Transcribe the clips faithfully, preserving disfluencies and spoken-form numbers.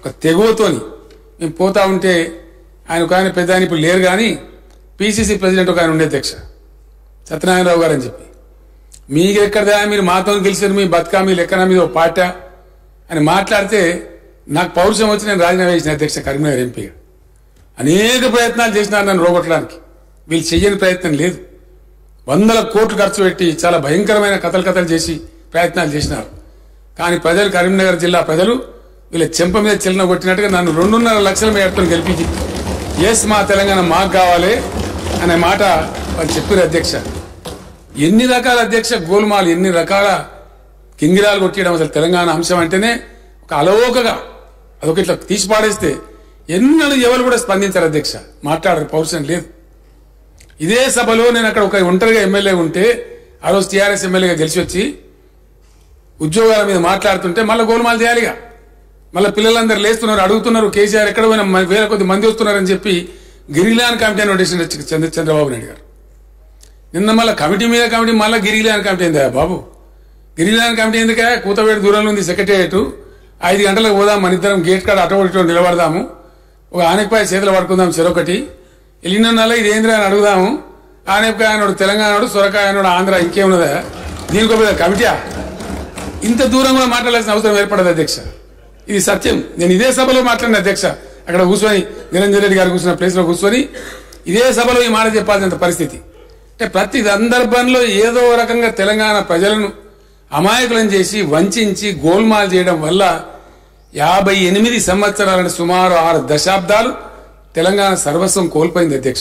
తెగువతోని మేము పోతా ఉంటే ఆయన ఒక ఆయన పెద్ద ఆయన ఇప్పుడు లేరు కానీ పిసిసి ప్రెసిడెంట్ ఒక ఆయన ఉండే అధ్యక్ష సత్యనారాయణరావు గారు అని చెప్పి మీకు ఎక్కడదా మీరు మాతో గెలిచారు మీ బతుకా మీ లెక్కన మీద ఒక పాట అని మాట్లాడితే నాకు పౌరుషం వచ్చి నేను రాజీనామా చేసిన అధ్యక్ష కరీంనగర్ ఎంపీగా అనేక ప్రయత్నాలు చేసినారు నన్ను రోగొట్టడానికి వీళ్ళు చెయ్యని ప్రయత్నం లేదు వందల కోట్లు ఖర్చు పెట్టి చాలా భయంకరమైన కథలు కథలు చేసి ప్రయత్నాలు చేసినారు కానీ ప్రజలు కరీంనగర్ జిల్లా ప్రజలు వీళ్ళ చెంప మీద చిల్లన కొట్టినట్టుగా నన్ను రెండున్నర లక్షల మేరతో గెలిపించి ఎస్ మా తెలంగాణ మాకు కావాలి అనే మాట వాళ్ళు చెప్పారు అధ్యక్ష ఎన్ని రకాల అధ్యక్ష గోల్మాలు ఎన్ని రకాల కింగిరాలు కొట్టేయడం అసలు తెలంగాణ అంశం అంటేనే ఒక అలవోకగా అదొక ఇట్లా తీసి పాడేస్తే ఎన్నడూ ఎవరు కూడా స్పందించారు అధ్యక్ష మాట్లాడరు పౌరుషం లేదు ఇదే సభలో నేను అక్కడ ఒక ఒంటరిగా ఎమ్మెల్యే ఉంటే ఆ రోజు టీఆర్ఎస్ ఎమ్మెల్యేగా గెలిచి వచ్చి ఉద్యోగాల మీద మాట్లాడుతుంటే మళ్ళీ గోల్మాలు చేయాలిగా మళ్ళీ పిల్లలందరూ లేస్తున్నారు అడుగుతున్నారు కేసీఆర్ ఎక్కడ పోయినా వేల కొద్ది మంది వస్తున్నారని చెప్పి గిరిలాన్ కమిటీ నోటేషన్ చంద్ర చంద్రబాబు నాయుడు గారు నిన్న మళ్ళీ కమిటీ మీద కమిటీ మళ్ళీ గిరిలాన్ కమిటీ ఏందా బాబు గిరిలాన్ కమిటీ ఎందుకే కూతవేడు దూరంలో ఉంది సెక్రటేరియట్ ఐదు గంటలకు పోదాం మన ఇద్దరం గేట్ కాడ అటో ఇటో నిలబడదాము ఒక ఆనెక్పాయ చేతులు పడుకుందాం చెరొకటి వెళ్ళిన నెల ఇది ఏంద్రా అని అడుగుదాము ఆనెక్కాయ అనోడు తెలంగాణడు సొరకాయ అనోడు ఆంధ్ర ఇంకేమున్నదా దీనికి ఒక కమిటీయా ఇంత దూరం కూడా మాట్లాడాల్సిన అవసరం ఏర్పడదు అధ్యక్ష ఇది సత్యం నేను ఇదే సభలో మాట్లాడిన అధ్యక్ష అక్కడ కూర్చొని నిరంజన్ రెడ్డి గారు కూర్చున్న ప్లేస్ లో కూర్చొని ఇదే సభలో ఈ మాట చెప్పాల్సినంత పరిస్థితి అంటే ప్రతి సందర్భంలో ఏదో రకంగా తెలంగాణ ప్రజలను అమాయకులను చేసి వంచి గోల్మాల్ చేయడం వల్ల యాభై ఎనిమిది సంవత్సరాల సుమారు ఆరు దశాబ్దాలు తెలంగాణ సర్వస్వం కోల్పోయింది అధ్యక్ష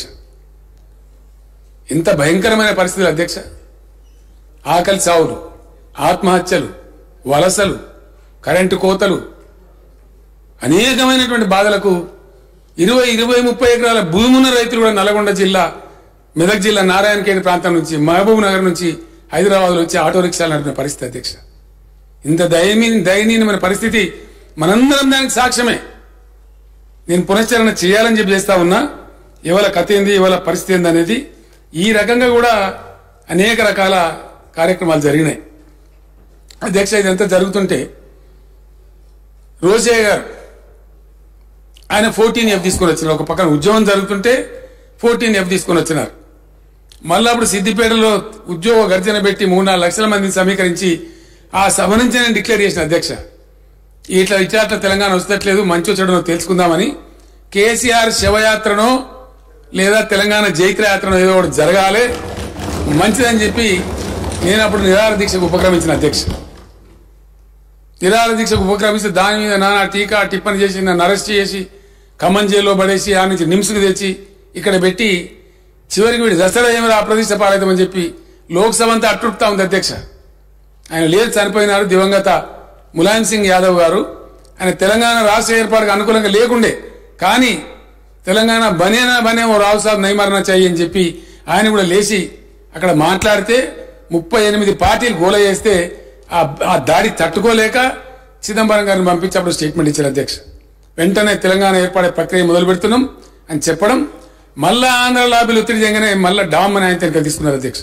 ఇంత భయంకరమైన పరిస్థితులు అధ్యక్ష ఆకలి చావులు ఆత్మహత్యలు వలసలు కరెంటు కోతలు అనేకమైనటువంటి బాధలకు ఇరవై ఇరవై ముప్పై ఎకరాల భూమున్న రైతులు కూడా నల్గొండ జిల్లా మెదక్ జిల్లా నారాయణఖేడ్ ప్రాంతం నుంచి మహబూబ్ నగర్ నుంచి హైదరాబాద్ లో వచ్చి ఆటో రిక్షాలు నడిపిన పరిస్థితి అధ్యక్ష ఇంత దయమీ దయనీయమైన పరిస్థితి మనందరం దానికి సాక్ష్యమే నేను పునశ్చరణ చేయాలని చెప్పి చేస్తా ఉన్నా ఇవాళ కథ ఏంది ఇవాళ పరిస్థితి ఏంది అనేది ఈ రకంగా కూడా అనేక రకాల కార్యక్రమాలు జరిగినాయి అధ్యక్ష ఇదంతా జరుగుతుంటే రోజయ్య గారు ఆయన ఫోర్టీన్ ఎఫ్ తీసుకొని వచ్చినారు ఒక పక్కన ఉద్యోగం జరుగుతుంటే ఫోర్టీన్ ఎఫ్ తీసుకొని వచ్చినారు మళ్ళీ అప్పుడు సిద్దిపేటలో ఉద్యోగ గర్జన పెట్టి మూడు నాలుగు లక్షల మందిని సమీకరించి ఆ సభ నుంచి నేను డిక్లేర్ చేసిన అధ్యక్ష ఇట్లా ఇట్లా తెలంగాణ వస్తట్లేదు మంచి చెడునో తెలుసుకుందామని కేసీఆర్ శవయాత్రనో లేదా తెలంగాణ జైత్రయాత్రనో ఏదో ఒకటి జరగాలి మంచిదని చెప్పి నేను అప్పుడు నిరాహార దీక్షకు ఉపక్రమించిన అధ్యక్ష నిరాహార దీక్షకు ఉపక్రమిస్తే దాని మీద నానా టీకా టిప్పని చేసి నన్ను అరెస్ట్ చేసి ఖమ్మం జైల్లో పడేసి ఆ నుంచి నిమ్స్కి తెచ్చి ఇక్కడ పెట్టి చివరికి వీడి దసరా ఏమైనా అప్రతిష్ట పాలైతామని చెప్పి లోక్సభ అంతా అట్రుప్తా ఉంది అధ్యక్ష ఆయన లేదు చనిపోయినారు దివంగత ములాయం సింగ్ యాదవ్ గారు ఆయన తెలంగాణ రాష్ట్ర ఏర్పాటుకు అనుకూలంగా లేకుండే కానీ తెలంగాణ బనేనా బనే ఓ రావు సాబ్ నైమరణ చెయ్యి అని చెప్పి ఆయన కూడా లేచి అక్కడ మాట్లాడితే ముప్పై ఎనిమిది పార్టీలు గోల చేస్తే ఆ దాడి తట్టుకోలేక చిదంబరం గారిని పంపించి అప్పుడు స్టేట్మెంట్ ఇచ్చారు అధ్యక్ష వెంటనే తెలంగాణ ఏర్పడే ప్రక్రియ మొదలు పెడుతున్నాం అని చెప్పడం మళ్ళా ఆంధ్ర లాబీలు ఒత్తిడి చేయగానే మళ్ళా డామ్ అని ఆయన తెరక తీసుకున్నారు అధ్యక్ష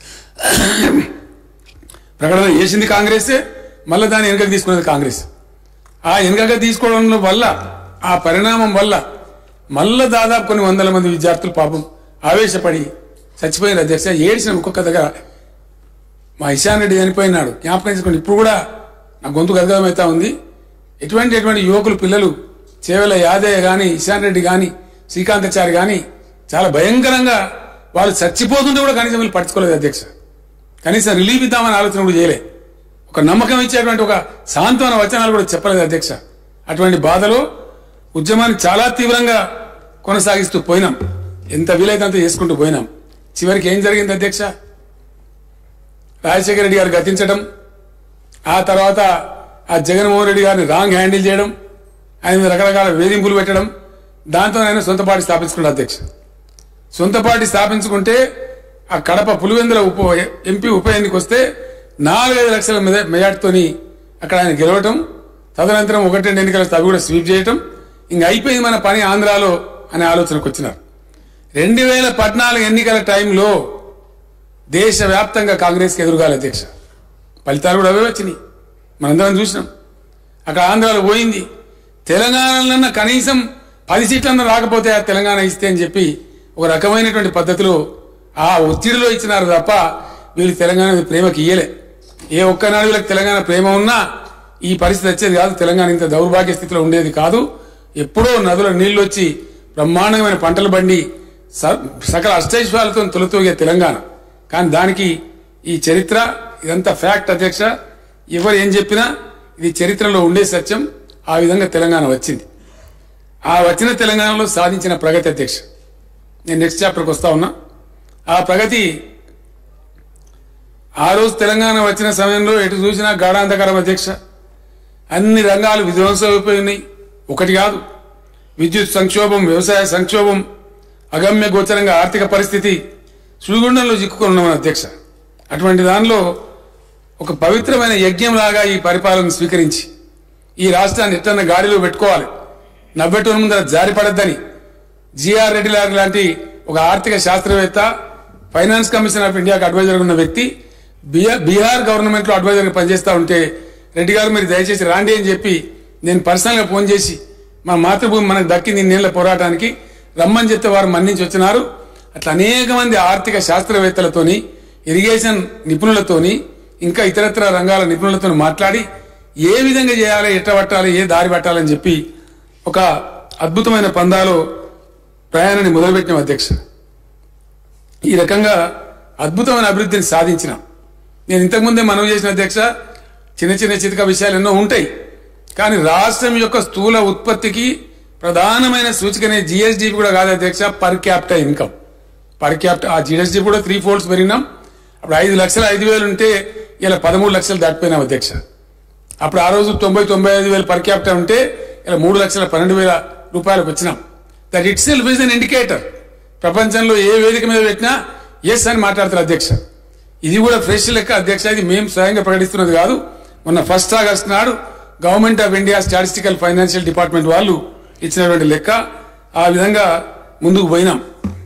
ప్రకటన చేసింది కాంగ్రెసే మళ్ళా దాన్ని వెనుకకు తీసుకున్నది కాంగ్రెస్ ఆ వెనుకగా తీసుకోవడం వల్ల ఆ పరిణామం వల్ల మళ్ళా దాదాపు కొన్ని వందల మంది విద్యార్థులు పాపం ఆవేశపడి చచ్చిపోయిన అధ్యక్ష ఏడ్చిన ఒక్కొక్క దగ్గర మా ఇషాన్ రెడ్డి చనిపోయినాడు జ్ఞాపకం చేసుకోండి ఇప్పుడు కూడా నా గొంతు గదగదమవుతా ఉంది ఎటువంటి ఎటువంటి యువకులు పిల్లలు చేవల యాదయ్య గాని ఇషాన్ రెడ్డి గాని శ్రీకాంతాచారి గాని చాలా భయంకరంగా వాళ్ళు చచ్చిపోతుంటే కూడా కనీసం వీళ్ళు పట్టుకోలేదు అధ్యక్ష కనీసం రిలీఫ్ ఇద్దామని ఆలోచన కూడా చేయలే ఒక నమ్మకం ఇచ్చేటువంటి ఒక సాంత్వన వచనాలు కూడా చెప్పలేదు అధ్యక్ష అటువంటి బాధలో ఉద్యమాన్ని చాలా తీవ్రంగా కొనసాగిస్తూ పోయినాం ఎంత వీలైతే అంత చేసుకుంటూ పోయినాం చివరికి ఏం జరిగింది అధ్యక్ష రాజశేఖర రెడ్డి గారు గతించడం ఆ తర్వాత ఆ జగన్మోహన్ రెడ్డి గారిని రాంగ్ హ్యాండిల్ చేయడం ఆయన మీద రకరకాల వేధింపులు పెట్టడం దాంతో ఆయన సొంత పార్టీ స్థాపించుకున్నాడు అధ్యక్ష సొంత పార్టీ స్థాపించుకుంటే ఆ కడప పులివెందుల ఉప ఎంపీ ఉప ఎన్నిక వస్తే నాలుగైదు లక్షల మెజార్టీతోని అక్కడ ఆయన గెలవటం తదనంతరం ఒకటి రెండు ఎన్నికల అవి కూడా స్వీప్ చేయటం ఇంక అయిపోయింది మన పని ఆంధ్రాలో అనే ఆలోచనకు వచ్చినారు రెండు వేల పద్నాలుగు ఎన్నికల టైంలో దేశవ్యాప్తంగా కాంగ్రెస్కి ఎదురుగాలి అధ్యక్ష ఫలితాలు కూడా అవే వచ్చినాయి మనందరం చూసినాం అక్కడ ఆంధ్రాలో పోయింది తెలంగాణలో కనీసం పది సీట్లన్నా రాకపోతే ఆ తెలంగాణ ఇస్తే అని చెప్పి ఒక రకమైనటువంటి పద్ధతిలో ఆ ఒత్తిడిలో ఇచ్చినారు తప్ప వీళ్ళు తెలంగాణ ప్రేమకి ఇయ్యలే. ఏ ఒక్కనాడు వీళ్ళకి తెలంగాణ ప్రేమ ఉన్నా ఈ పరిస్థితి వచ్చేది కాదు. తెలంగాణ ఇంత దౌర్భాగ్య స్థితిలో ఉండేది కాదు. ఎప్పుడో నదుల నీళ్లు వచ్చి బ్రహ్మాండమైన పంటలు బండి సకల అష్టైశ్వర్యాలతో తొలతూగే తెలంగాణ. కానీ దానికి ఈ చరిత్ర ఇదంతా ఫ్యాక్ట్ అధ్యక్ష. ఎవరు ఏం చెప్పినా ఇది చరిత్రలో ఉండే సత్యం. ఆ విధంగా తెలంగాణ వచ్చింది. ఆ వచ్చిన తెలంగాణలో సాధించిన ప్రగతి అధ్యక్ష, నేను నెక్స్ట్ చాప్టర్కి వస్తా ఉన్నా. ఆ ప్రగతి ఆ రోజు తెలంగాణ వచ్చిన సమయంలో ఎటు చూసినా గాఢాంధకరం అధ్యక్ష. అన్ని రంగాలు విధ్వంసం అయిపోయి ఉన్నాయి. ఒకటి కాదు, విద్యుత్ సంక్షోభం, వ్యవసాయ సంక్షోభం, అగమ్య గోచరంగా ఆర్థిక పరిస్థితి సుడిగుండంలో చిక్కుకున్నాం అధ్యక్ష. అటువంటి దానిలో ఒక పవిత్రమైన యజ్ఞంలాగా ఈ పరిపాలన స్వీకరించి ఈ రాష్ట్రాన్ని ఎట్లన్నా గాడిలో పెట్టుకోవాలి, నవ్వెటోని ముందర జారిపడద్దని జిఆర్ రెడ్డి లాంటి ఒక ఆర్థిక శాస్త్రవేత్త, ఫైనాన్స్ కమిషన్ ఆఫ్ ఇండియాకి అడ్వైజర్ ఉన్న వ్యక్తి బీహార్ గవర్నమెంట్ లో అడ్వైజర్ గా పనిచేస్తా ఉంటే, రెడ్డి గారు మీరు దయచేసి రాండి అని చెప్పి నేను పర్సనల్ గా ఫోన్ చేసి మా మాతృభూమి మనకు దక్కింది ఇన్నేళ్ల పోరాటానికి రమ్మని చెప్తే వారు మన్నించి వచ్చినారు. అట్లా అనేక మంది ఆర్థిక శాస్త్రవేత్తలతోని, ఇరిగేషన్ నిపుణులతోని, ఇంకా ఇతరత్ర రంగాల నిపుణులతో మాట్లాడి ఏ విధంగా చేయాలి, ఎట్ట పట్టాలి, ఏ దారి పట్టాలని చెప్పి ఒక అద్భుతమైన పందాలో ప్రయాణాన్ని మొదలుపెట్టిన అధ్యక్ష. ఈ రకంగా అద్భుతమైన అభివృద్ధిని సాధించినాం. నేను ఇంతకుముందే మనవి చేసిన అధ్యక్ష, చిన్న చిన్న చితక విషయాలు ఎన్నో ఉంటాయి. కానీ రాష్ట్రం యొక్క స్థూల ఉత్పత్తికి ప్రధానమైన సూచికనే జిఎస్డిపి కూడా కాదు అధ్యక్ష, per capital income. Per capital ఆ జిఎస్డిపి కూడా త్రీ ఫోల్డ్స్ పెరిగినాం. అప్పుడు ఐదు లక్షలు ఐదు వేలు ఉంటే ఇలా పదమూడు లక్షలు దాటిపోయినాం అధ్యక్ష. అప్పుడు ఆ రోజు తొంభై తొంభై ఐదు వేలు పర్ క్యాపిటల్ ఉంటే ఇలా మూడు లక్షల పన్నెండు వేల రూపాయలకు వచ్చినాం. That itself is an indicator. ప్రపంచంలో ఏ వేదిక మీద పెట్టినా ఎస్ అని మాట్లాడతారు అధ్యక్ష. ఇది కూడా ఫ్రెష్ లెక్క అధ్యక్ష. ఇది మేము స్వయంగా ప్రకటిస్తున్నది కాదు. మొన్న ఫస్ట్ ఆగస్టు నాడు government of India statistical financial department వాళ్ళు ఇచ్చినటువంటి లెక్క. ఆ విధంగా ముందుకు పోయినాం.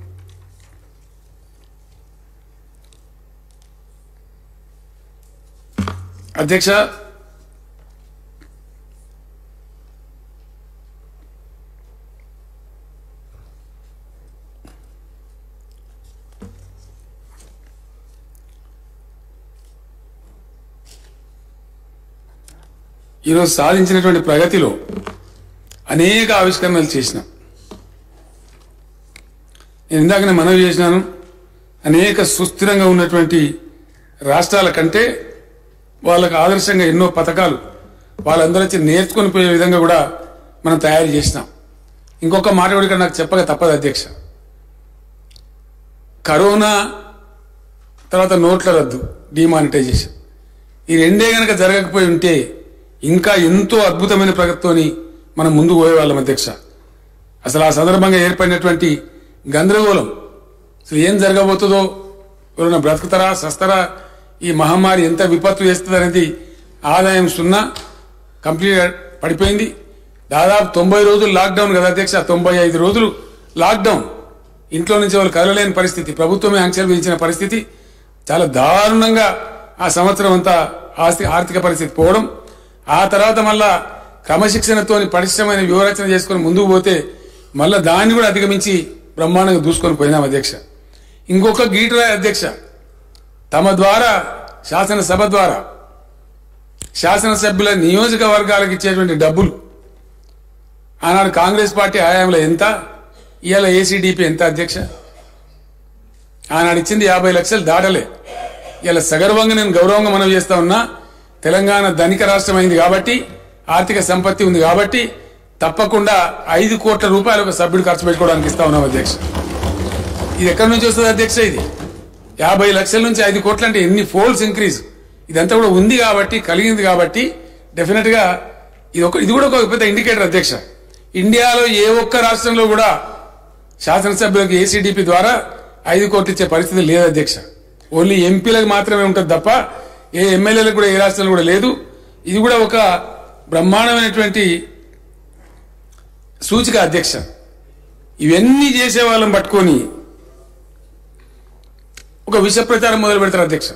అధ్యక్ష, ఈరోజు సాధించినటువంటి ప్రగతిలో అనేక ఆవిష్కరణలు చేసినాం. నేను ఇందాకనే మనవి చేసినాను, అనేక సుస్థిరంగా ఉన్నటువంటి రాష్ట్రాల కంటే వాళ్ళకు ఆదర్శంగా ఎన్నో పథకాలు వాళ్ళందరూ వచ్చి నేర్చుకొని పోయే విధంగా కూడా మనం తయారు చేసినాం. ఇంకొక మాట కూడా నాకు చెప్పక తప్పదు అధ్యక్ష. కరోనా తర్వాత నోట్ల రద్దు, డిమానిటైజేషన్, ఈ రెండే గనక జరగకపోయి ఉంటే ఇంకా ఎంతో అద్భుతమైన ప్రగతితోని మనం ముందుకు పోయేవాళ్ళం అధ్యక్ష. అసలు ఆ సందర్భంగా ఏర్పడినటువంటి గందరగోళం, అసలు ఏం జరగబోతుందో, ఎవరైనా బ్రతుకుతారా సస్తారా, ఈ మహమ్మారి ఎంత విపత్తు చేస్తుంది అనేది ఆదాయం సున్నా, కంప్లీట్ పడిపోయింది. దాదాపు తొంభై రోజులు లాక్డౌన్ కదా అధ్యక్ష. తొంభై ఐదు రోజులు లాక్డౌన్, ఇంట్లో నుంచి వాళ్ళు కదలలేని పరిస్థితి, ప్రభుత్వమే ఆంక్షలు విధించిన పరిస్థితి. చాలా దారుణంగా ఆ సంవత్సరం అంతా ఆర్థిక పరిస్థితి పోవడం. ఆ తర్వాత మళ్ళా క్రమశిక్షణతోని పరిశ్రమైన వ్యూహరచన చేసుకుని ముందుకు పోతే మళ్ళా దాన్ని కూడా అధిగమించి బ్రహ్మాండంగా దూసుకొని పోయినాం అధ్యక్ష. ఇంకొక గీటరాయ్ అధ్యక్ష, తమ ద్వారా శాసనసభ ద్వారా శాసనసభ్యుల నియోజకవర్గాలకు ఇచ్చేటువంటి డబ్బులు ఆనాడు కాంగ్రెస్ పార్టీ హయాంలో ఎంత, ఇవాళ ఏసీడీపీ ఎంత అధ్యక్ష? ఆనాడు ఇచ్చింది యాభై లక్షలు దాటలే. ఇలా సగర్వంగా నేను గౌరవంగా మనం చేస్తా ఉన్నా, తెలంగాణ ధనిక రాష్ట్రం అయింది కాబట్టి, ఆర్థిక సంపత్తి ఉంది కాబట్టి తప్పకుండా ఐదు కోట్ల రూపాయలు ఒక సభ్యుడు ఖర్చు పెట్టుకోవడానికి ఇస్తా ఉన్నాం అధ్యక్ష. ఇది ఎక్కడి నుంచి వస్తుంది అధ్యక్ష? ఇది యాభై లక్షల నుంచి ఐదు కోట్ల అంటే ఎన్ని ఫోల్డ్స్ ఇంక్రీజ్. ఇదంతా కూడా ఉంది కాబట్టి, కలిగింది కాబట్టి డెఫినెట్ గా ఇది ఒక ఇది కూడా ఒక పెద్ద ఇండికేటర్ అధ్యక్ష. ఇండియాలో ఏ ఒక్క రాష్ట్రంలో కూడా శాసనసభ్యులకు ఏసీడీపీ ద్వారా ఐదు కోట్లు ఇచ్చే పరిస్థితి లేదు అధ్యక్ష. ఓన్లీ ఎంపీలకు మాత్రమే ఉంటుంది తప్ప ఏ ఎమ్మెల్యేలకు కూడా ఏ రాష్ట్రంలో కూడా లేదు. ఇది కూడా ఒక బ్రహ్మాండమైనటువంటి సూచిక అధ్యక్ష. ఇవన్నీ చేసే వాళ్ళని పట్టుకొని ఒక విష ప్రచారం మొదలు పెడతారు అధ్యక్ష.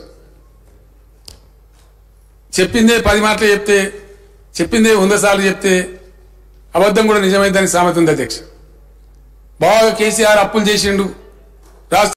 చెప్పిందే పది మాటలు చెప్తే, చెప్పిందే వంద సార్లు చెప్తే అబద్ధం కూడా నిజమైందని సామెత ఉంది అధ్యక్ష. బాగా కేసీఆర్ అప్పులు చేసిండు, రాష్ట్ర